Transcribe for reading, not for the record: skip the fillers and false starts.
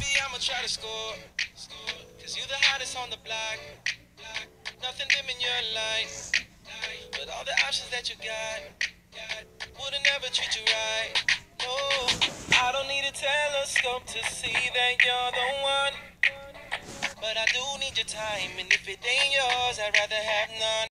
I'ma try to score. Cause you the hottest on the block. Nothing dim in your life. But all the options that you got wouldn't ever treat you right. No, I don't need a telescope to see that you're the one. But I do need your time, and if it ain't yours, I'd rather have none.